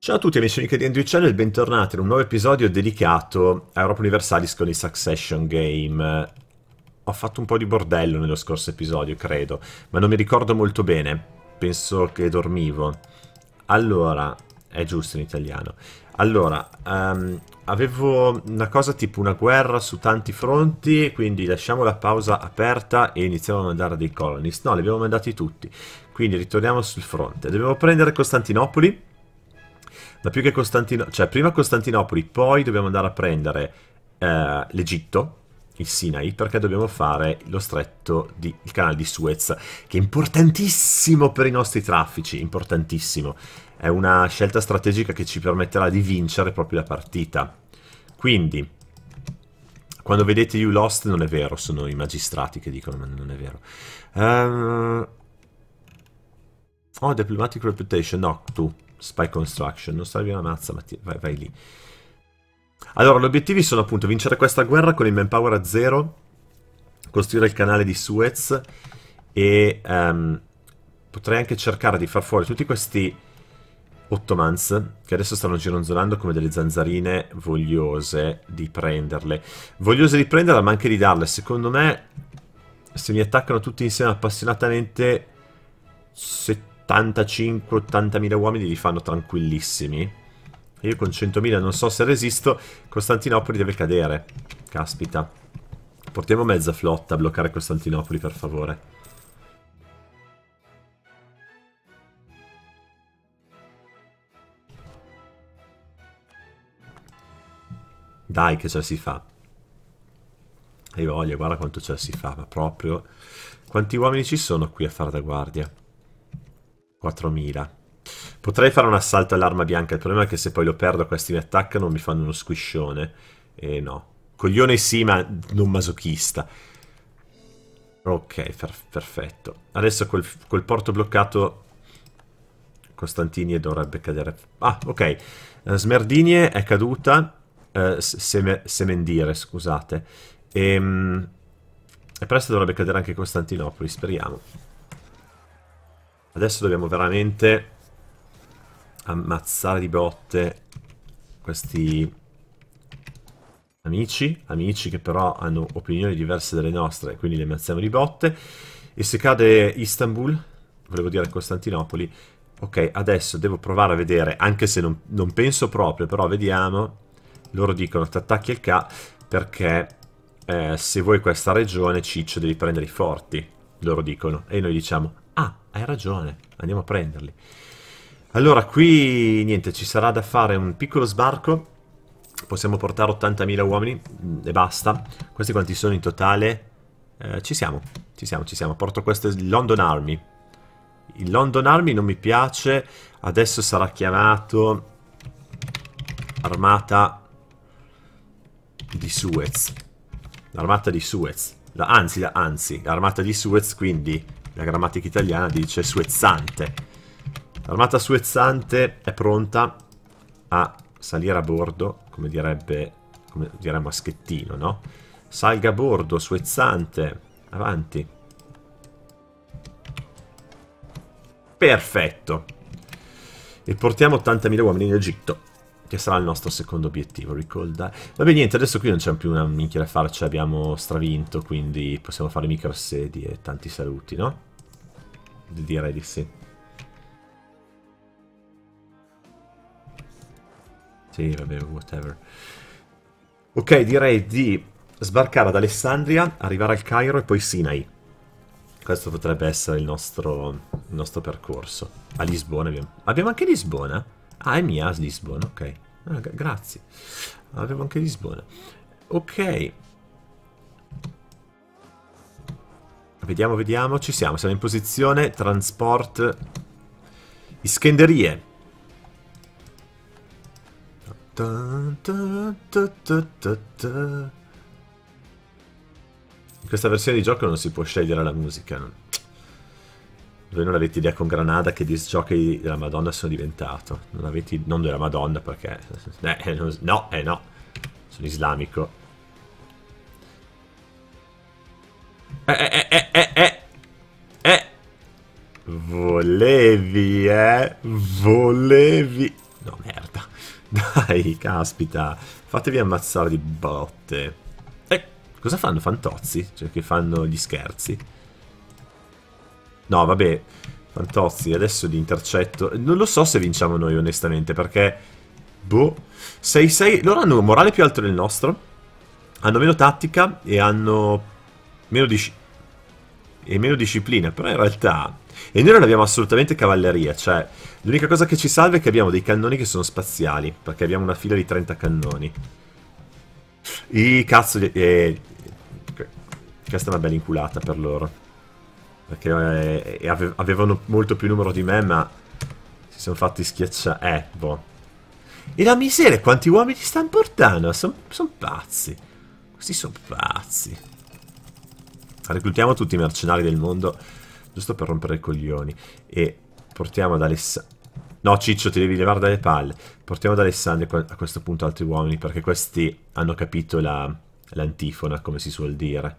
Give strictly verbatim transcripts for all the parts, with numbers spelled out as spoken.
Ciao a tutti amici e amiche di Andrew Channel, bentornati in un nuovo episodio dedicato a Europa Universalis con il Succession Game. Ho fatto un po' di bordello nello scorso episodio, credo, ma non mi ricordo molto bene. Penso che dormivo. Allora, è giusto in italiano. Allora, um, avevo una cosa tipo una guerra su tanti fronti, quindi lasciamo la pausa aperta e iniziamo a mandare dei colonists. No, li abbiamo mandati tutti. Quindi ritorniamo sul fronte. Dobbiamo prendere Costantinopoli. Ma più che Costantinopoli, cioè prima Costantinopoli, poi dobbiamo andare a prendere eh, l'Egitto, il Sinai, perché dobbiamo fare lo stretto di, il canale di Suez, che è importantissimo per i nostri traffici, importantissimo. È una scelta strategica che ci permetterà di vincere proprio la partita. Quindi, quando vedete You Lost non è vero, sono i magistrati che dicono, ma non è vero. Uh... Oh, Diplomatic Reputation, no, tu. Spy Construction, non serve una mazza, ma ti... vai, vai lì. Allora, gli obiettivi sono appunto vincere questa guerra con il manpower a zero, costruire il canale di Suez e um, potrei anche cercare di far fuori tutti questi Ottomans che adesso stanno gironzolando come delle zanzarine vogliose di prenderle. Vogliose di prenderle ma anche di darle. Secondo me, se mi attaccano tutti insieme appassionatamente, settantacinque ottantamila uomini li fanno tranquillissimi. E io con centomila non so se resisto. Costantinopoli deve cadere. Caspita. Portiamo mezza flotta a bloccare Costantinopoli, per favore. Dai che ce la si fa. Hai voglia, guarda quanto ce la si fa. Ma proprio... Quanti uomini ci sono qui a fare da guardia? quattromila. Potrei fare un assalto all'arma bianca. Il problema è che se poi lo perdo questi mi attaccano mi fanno uno squiscione. E no. Coglione sì, ma non masochista. Ok, per perfetto. Adesso col, col porto bloccato Costantinie dovrebbe cadere. Ah, ok. Uh, Smerdinie è caduta. Uh, Seme, Semendire, scusate. E, um, e presto dovrebbe cadere anche Costantinopoli, speriamo. Adesso dobbiamo veramente ammazzare di botte questi amici, amici che però hanno opinioni diverse dalle nostre, quindi li ammazziamo di botte. E se cade Istanbul, volevo dire Costantinopoli, ok, adesso devo provare a vedere, anche se non, non penso proprio, però vediamo. Loro dicono ti attacchi il K perché eh, se vuoi questa regione, Ciccio, devi prendere i forti, loro dicono, e noi diciamo ah, hai ragione, andiamo a prenderli. Allora, qui, niente, ci sarà da fare un piccolo sbarco. Possiamo portare ottantamila uomini e basta. Questi quanti sono in totale? Eh, ci siamo, ci siamo, ci siamo. Porto questo London Army. Il London Army non mi piace. Adesso sarà chiamato Armata di Suez. L'armata di Suez. La, anzi, la, anzi, l'armata di Suez, quindi... La grammatica italiana dice suezzante. L'armata suezzante è pronta a salire a bordo, come direbbe, come diremmo a Schettino, no? Salga a bordo, suezzante. Avanti. Perfetto. E portiamo ottantamila uomini in Egitto, che sarà il nostro secondo obiettivo. Ricorda. Vabbè, niente, adesso qui non c'è più una minchia da fare, cioè abbiamo stravinto, quindi possiamo fare micro assedi e tanti saluti, no? Direi di sì. Sì, vabbè, whatever. Ok, direi di sbarcare ad Alessandria, arrivare al Cairo e poi Sinai. Questo potrebbe essere il nostro, il nostro percorso. A Lisbona abbiamo... Abbiamo anche Lisbona? Ah, è mia Lisbona, ok. Ah, grazie. Avevo anche Lisbona. Ok. Vediamo, vediamo. Ci siamo. Siamo in posizione. Transport. Iskenderie. In questa versione di gioco non si può scegliere la musica. Voi non avete idea con Granada che disjockey della Madonna sono diventato. Non avete... Non della Madonna perché... Eh, no, eh no. Sono islamico. Eh, eh, eh, eh, eh. Eh. Volevi, eh. Volevi. No, merda. Dai, caspita. Fatevi ammazzare di botte. Eh, cosa fanno? Fantozzi? Cioè, che fanno gli scherzi? No, vabbè. Fantozzi, adesso li intercetto. Non lo so se vinciamo noi, onestamente, perché... Boh. sei sei... Loro hanno un morale più alto del nostro. Hanno meno tattica e hanno... Meno disciplina. E meno disciplina, però in realtà... E noi non abbiamo assolutamente cavalleria, cioè... L'unica cosa che ci salva è che abbiamo dei cannoni che sono spaziali, perché abbiamo una fila di trenta cannoni. I cazzo... Di, eh, questa è una bella inculata per loro. Perché eh, ave, avevano molto più numero di me, ma... Si sono fatti schiacciare... Eh, boh. E la miseria, quanti uomini stanno portando? Sono son pazzi. Questi sono pazzi. Reclutiamo tutti i mercenari del mondo, giusto per rompere i coglioni. E portiamo ad Alessandria... No, Ciccio, ti devi levare dalle palle. Portiamo ad Alessandria a questo punto altri uomini, perché questi hanno capito la l'antifona, come si suol dire.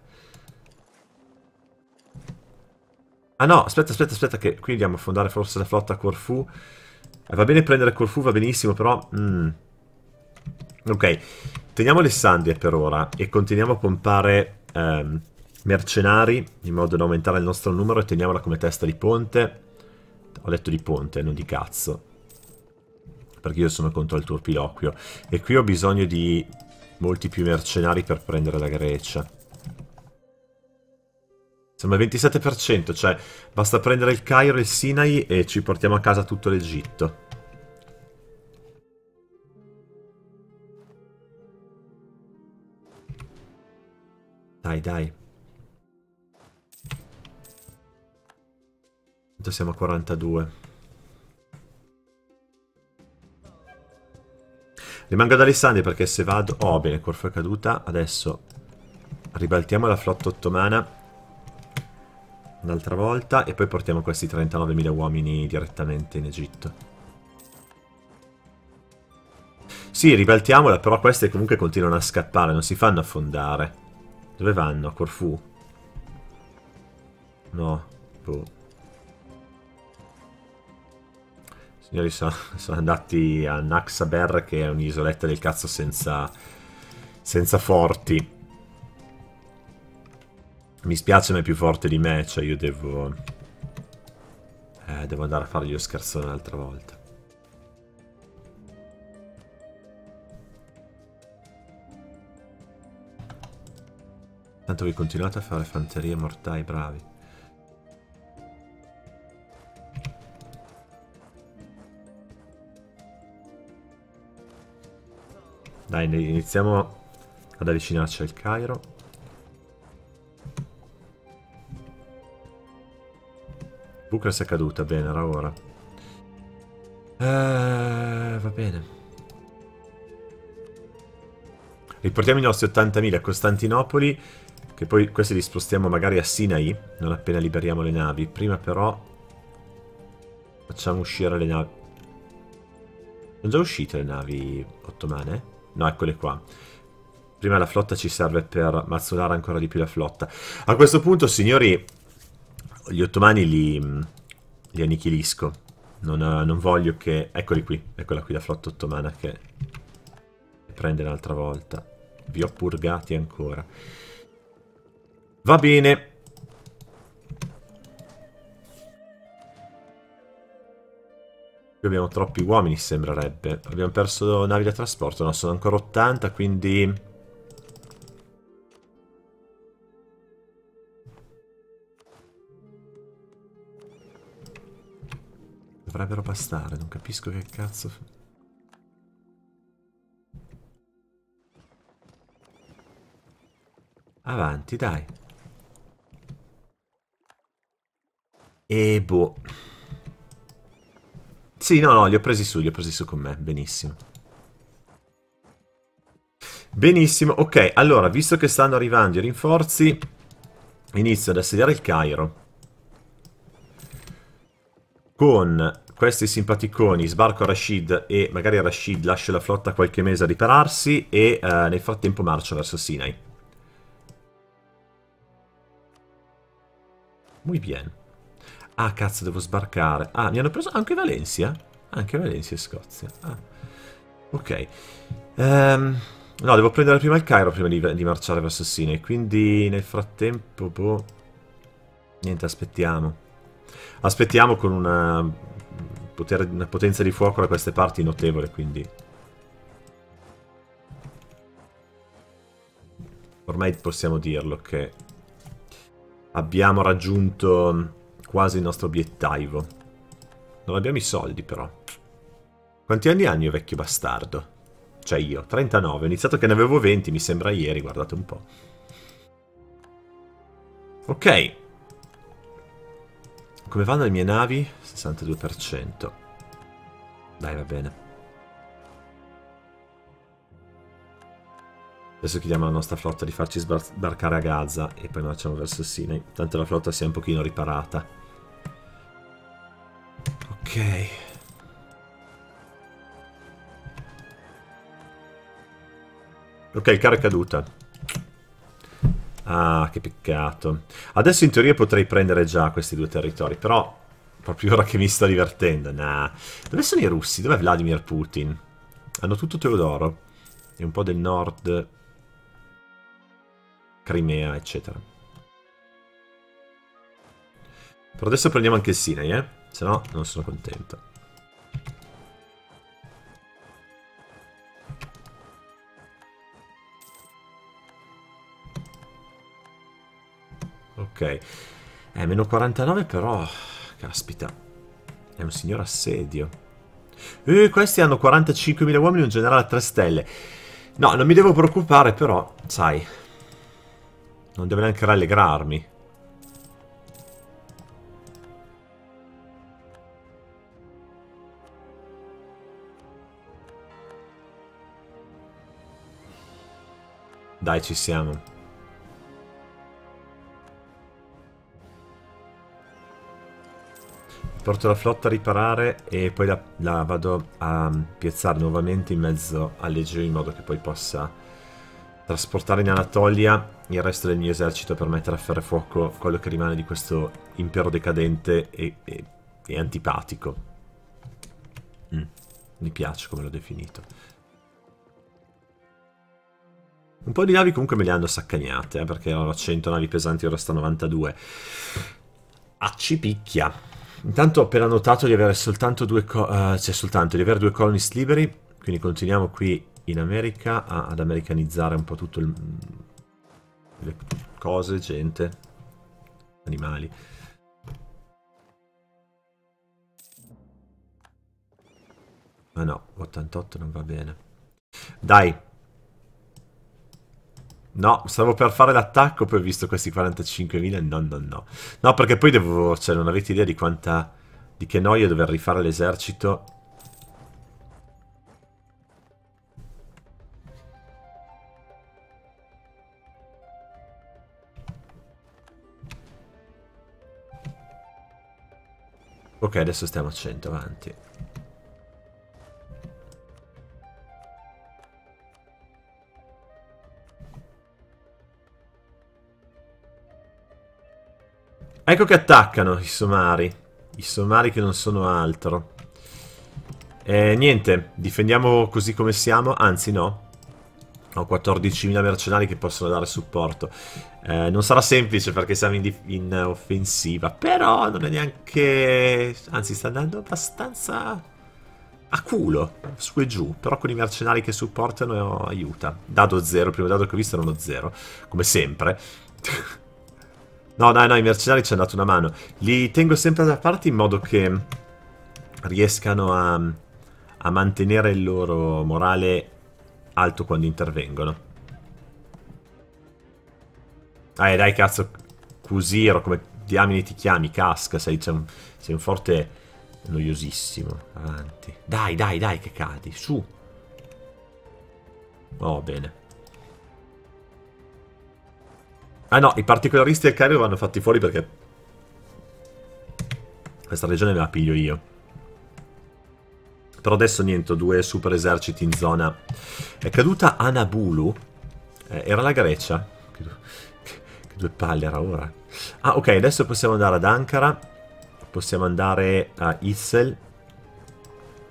Ah no, aspetta, aspetta, aspetta, che qui andiamo a fondare forse la flotta a Corfù. Eh, va bene prendere Corfù, va benissimo, però... Mm. Ok, teniamo Alessandria per ora e continuiamo a pompare... Ehm, mercenari, in modo da aumentare il nostro numero, e teniamola come testa di ponte. Ho detto di ponte, non di cazzo. Perché io sono contro il turpiloquio. E qui ho bisogno di molti più mercenari per prendere la Grecia. Siamo al ventisette per cento, cioè basta prendere il Cairo e il Sinai e ci portiamo a casa tutto l'Egitto. Dai, dai. Siamo a quarantadue. Rimango ad Alessandria perché se vado... Oh, bene, Corfù è caduta. Adesso ribaltiamo la flotta ottomana un'altra volta e poi portiamo questi trentanovemila uomini direttamente in Egitto. Sì, ribaltiamola, però queste comunque continuano a scappare, non si fanno affondare. Dove vanno? A Corfù? No. Boh. Signori, sono, sono andati a Naxaber, che è un'isoletta del cazzo senza, senza forti. Mi spiace, ma è più forte di me, cioè io devo... Eh, devo andare a fargli lo scherzone un'altra volta. Tanto voi continuate a fare fanterie mortai, bravi. Dai, iniziamo ad avvicinarci al Cairo. Bucras è caduta, bene, era ora. Eh, va bene. Riportiamo i nostri ottantamila a Costantinopoli, che poi questi li spostiamo magari a Sinai, non appena liberiamo le navi. Prima però facciamo uscire le navi. Sono già uscite le navi ottomane? No, eccole qua. Prima la flotta ci serve per mazzolare ancora di più la flotta. A questo punto, signori, gli ottomani li, li annichilisco. Non, non voglio che... Eccoli qui. Eccola qui la flotta ottomana che prende un'altra volta. Vi ho purgati ancora. Va bene. Qui abbiamo troppi uomini, sembrerebbe. Abbiamo perso navi da trasporto. No, sono ancora ottanta, quindi... Dovrebbero bastare, non capisco che cazzo... Avanti, dai. E boh. Sì, no, no, li ho presi su, li ho presi su con me, benissimo. Benissimo, ok, allora, visto che stanno arrivando i rinforzi, inizio ad assediare il Cairo. Con questi simpaticoni sbarco a Rashid e magari a Rashid lascio la flotta qualche mese a ripararsi e eh, nel frattempo marcio verso Sinai. Muy bien. Ah, cazzo, devo sbarcare. Ah, mi hanno preso anche Valencia? Anche Valencia e Scozia. Ah. Ok. Ehm, no, devo prendere prima il Cairo prima di, di marciare verso Sinai. Quindi nel frattempo, boh... Niente, aspettiamo. Aspettiamo con una, potere, una potenza di fuoco da queste parti notevole, quindi... Ormai possiamo dirlo che abbiamo raggiunto quasi il nostro obiettivo. Non abbiamo i soldi, però. Quanti anni hanno io, vecchio bastardo? Cioè io, trentanove. Ho iniziato che ne avevo venti, mi sembra ieri, guardate un po'. Ok. Come vanno le mie navi? sessantadue per cento. Dai, va bene. Adesso chiediamo alla nostra flotta di farci sbarcare a Gaza e poi marciamo verso Sinai. Tanto la flotta si è un pochino riparata. Ok. Ok, il carro è caduta. Ah, che peccato. Adesso in teoria potrei prendere già questi due territori, però proprio ora che mi sto divertendo. Nah. Dove sono i russi? Dov'è Vladimir Putin? Hanno tutto Teodoro. E un po' del nord... Crimea, eccetera. Però adesso prendiamo anche il Sinai, eh? Se no non sono contento. Ok. Eh, meno quarantanove però... Caspita. È un signor assedio. Eh, questi hanno quarantacinquemila uomini e un generale a tre stelle. No, non mi devo preoccupare, però, sai... Non deve neanche rallegrarmi. Dai, ci siamo. Porto la flotta a riparare e poi la, la vado a piazzare nuovamente in mezzo all'Egeo in modo che poi possa trasportare in Anatolia il resto del mio esercito per mettere a ferro e fuoco quello che rimane di questo impero decadente e, e, e antipatico. Mm, mi piace come l'ho definito. Un po' di navi comunque me le hanno saccagnate, eh, perché erano cento navi pesanti, ora sta a novantadue. Acci picchia. Intanto ho appena notato di avere soltanto due uh, cioè soltanto di avere due colonist liberi, quindi continuiamo qui in America a, ad americanizzare un po' tutto il, le cose, gente, animali. Ma no, ottantotto non va bene. Dai. No, stavo per fare l'attacco, poi ho visto questi quarantacinquemila, no, no, no. No, perché poi devo... Cioè, non avete idea di quanta... Di che noia dover rifare l'esercito. Ok, adesso stiamo a cento, avanti. Ecco che attaccano i somari. I somari che non sono altro. E niente, difendiamo così come siamo. Anzi no. Ho quattordicimila mercenari che possono dare supporto. Eh, non sarà semplice perché siamo in, in offensiva. Però non è neanche... Anzi, sta andando abbastanza a culo, su e giù. Però con i mercenari che supportano aiuta. Dado zero, il primo dado che ho visto era uno zero. Come sempre. No, no, no, i mercenari ci hanno dato una mano. Li tengo sempre da parte in modo che riescano a, a mantenere il loro morale alto quando intervengono. Dai, dai, cazzo, Cusiro, come diamine ti chiami, casca, sei, sei, un, sei un forte noiosissimo. Avanti. Dai, dai, dai, che cadi, su. Oh, bene. Ah no, i particolaristi del Cairo vanno fatti fuori perché questa regione me la piglio io. Però adesso niente, ho due super eserciti in zona. È caduta Anabulu. Eh, era la Grecia. Che, che, che due palle era ora. Ah, ok, adesso possiamo andare ad Ankara. Possiamo andare a Issel.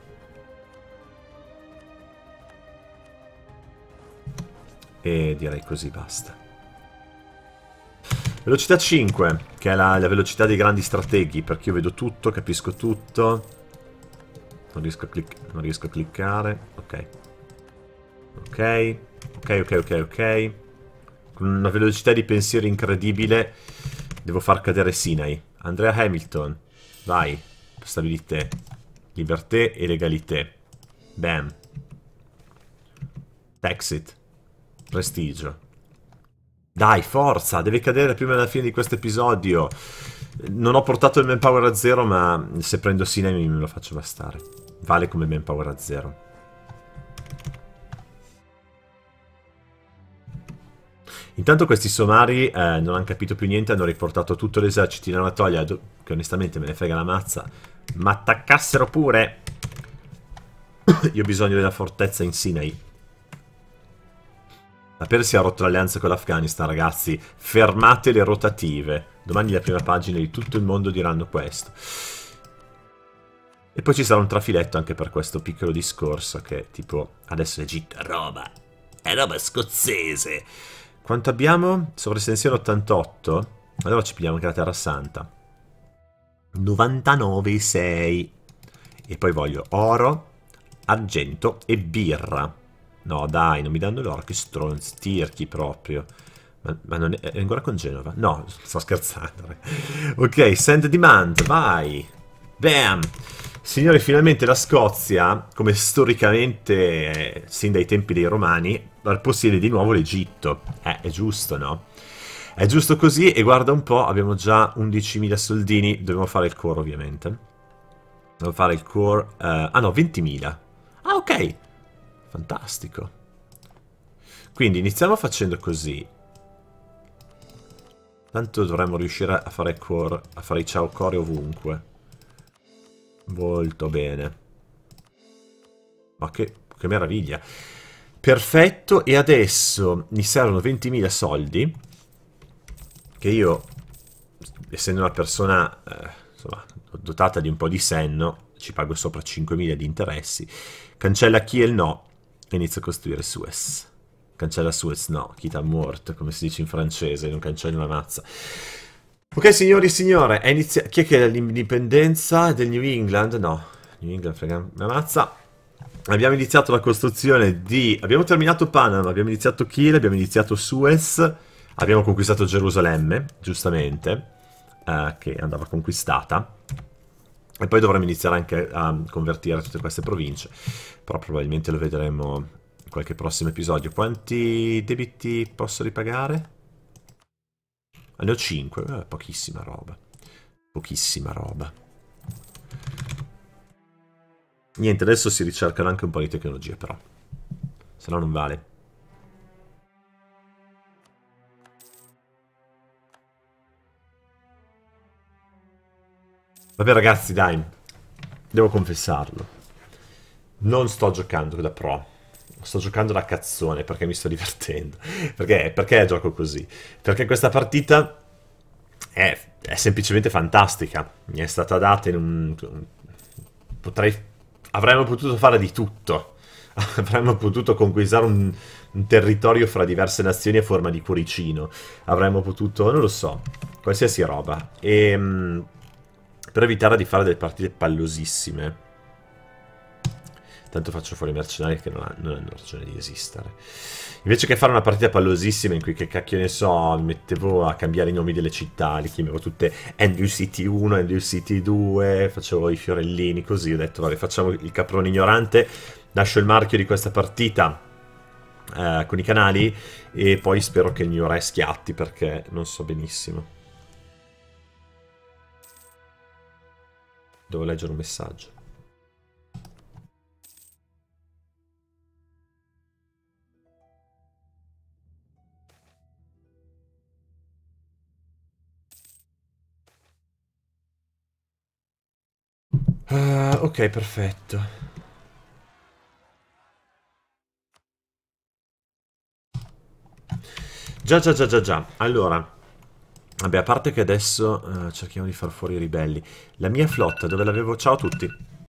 E direi così basta. Velocità cinque, che è la, la velocità dei grandi strateghi, perché io vedo tutto, capisco tutto. Non riesco a, clic non riesco a cliccare. Ok. Ok. Ok, ok, ok, ok. Con una velocità di pensiero incredibile devo far cadere Sinai. Andrea Hamilton. Vai. Stabilità. Libertà e legalità. Bam. Exit. Prestigio. Dai, forza, deve cadere prima della fine di questo episodio. Non ho portato il manpower a zero, ma se prendo Sinai me lo faccio bastare. Vale come manpower a zero. Intanto questi somari eh, non hanno capito più niente, hanno riportato tutto l'esercito in Anatolia, che onestamente me ne frega la mazza, ma attaccassero pure. Io ho bisogno della fortezza in Sinai. La Persia ha rotto l'alleanza con l'Afghanistan, ragazzi. Fermate le rotative. Domani la prima pagina di tutto il mondo diranno questo. E poi ci sarà un trafiletto anche per questo piccolo discorso che, tipo, adesso l'Egitto è roba. È roba scozzese. Quanto abbiamo? Sovraestensione ottantotto. Allora ci pigliamo anche la Terra Santa. novantanove virgola sei. E poi voglio oro, argento e birra. No, dai, non mi danno l'oro, che stronzi, tirchi proprio. Ma, ma non è, è ancora con Genova? No, sto scherzando. Ok, send demand, vai. Bam! Signori, finalmente la Scozia, come storicamente, eh, sin dai tempi dei Romani, possiede di nuovo l'Egitto. Eh, è giusto, no? È giusto così, e guarda un po', abbiamo già undicimila soldini, dobbiamo fare il core ovviamente. Devo fare il core... Uh, ah no, ventimila. Ah, ok. Fantastico. Quindi iniziamo facendo così. Tanto dovremmo riuscire a fare core, a fare i ciao core ovunque. Molto bene. Ma che, che meraviglia. Perfetto, e adesso mi servono ventimila soldi. Che io, essendo una persona eh, insomma, dotata di un po' di senno, ci pago sopra cinquemila di interessi. Cancella Kiel no. E inizio a costruire Suez. Cancella Suez no. Kita mort, come si dice in francese, non cancelli una mazza. Ok, signori e signore, è inizia... chi è che è l'indipendenza del New England? No, New England frega una mazza. Abbiamo iniziato la costruzione di... Abbiamo terminato Panama, abbiamo iniziato Kiel, abbiamo iniziato Suez, abbiamo conquistato Gerusalemme, giustamente, eh, che andava conquistata. E poi dovremo iniziare anche a convertire tutte queste province. Però probabilmente lo vedremo in qualche prossimo episodio. Quanti debiti posso ripagare? Ne ho cinque, eh, pochissima roba. Pochissima roba. Niente, adesso si ricercano anche un po' di tecnologie, però. Se no non vale. Vabbè ragazzi, dai. Devo confessarlo. Non sto giocando da pro. Sto giocando da cazzone perché mi sto divertendo. Perché? Perché gioco così? Perché questa partita è, è semplicemente fantastica. Mi è stata data in un... Potrei... Avremmo potuto fare di tutto. Avremmo potuto conquistare un, un territorio fra diverse nazioni a forma di cuoricino. Avremmo potuto... non lo so. Qualsiasi roba. E... per evitare di fare delle partite pallosissime. Tanto faccio fuori i mercenari che non, ha, non hanno ragione di esistere. Invece che fare una partita pallosissima in cui, che cacchio ne so, mi mettevo a cambiare i nomi delle città, li chiamevo tutte N U C T uno, N U C T due, facevo i fiorellini così, ho detto vabbè facciamo il caprone ignorante, lascio il marchio di questa partita eh, con i canali e poi spero che il mio re schiatti perché non so benissimo. Devo leggere un messaggio. Uh, ok, perfetto. Già, già, già, già, già. Allora, vabbè, a parte che adesso uh, cerchiamo di far fuori i ribelli. La mia flotta, dove l'avevo... Ciao a tutti.